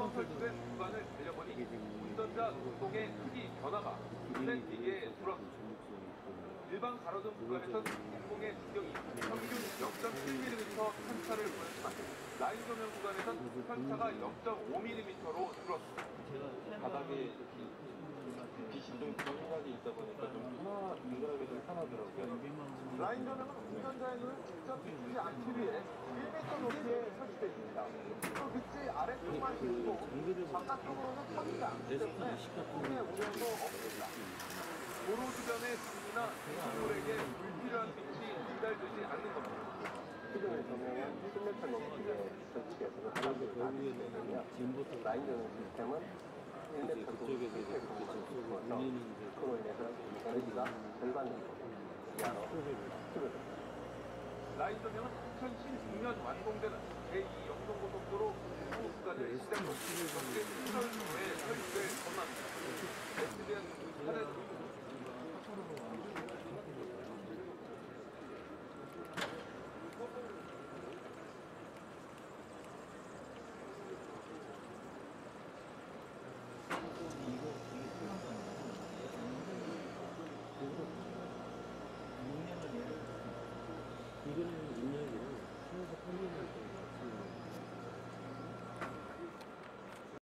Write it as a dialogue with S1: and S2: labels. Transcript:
S1: 처음 설치된 구간을 달려보니 운전자 운동의 크기 변화가 눈에 띄게 줄었습니다. 일반 가로등 구간에서 운동의 충격이 평균 0.7mm 편차를 보였지만 라인 조명 구간에선 편차가 0.5mm로 줄었습니다.
S2: 바닥에 빛이 좀 균일하게 있다 보니까 좀 민감하게 좀 편하더라고요.
S1: 라인 조명은 운전자의 눈을 직접 비추지 않기 위해 1m 높이에 설치되어 있습니다. 또 빛이 아래쪽만 비추고 바깥쪽으로는 터지지 않기 때문에 꿈의 우려도 없습니다. 도로 주변의 불이나 대중물에게 불필요한 빛이 전달되지 않는 겁니다.
S3: 기존의 조명은 10m 높이에 설치해서 바람을 가기 때문에 라인 조명 시스템은 1m
S4: 그쪽에서
S3: 공간을
S4: 저쪽으로
S3: 주어서
S4: 울리는
S3: 그로 인해서 에너지가 절반 정도 이하로 줄어듭니다.
S1: 라인 조명은 2016년 완공되는 제2 영동고속도로 일부 구간을 시작으로 현재 7월 초에 설치될 전망입니다. SBN 차례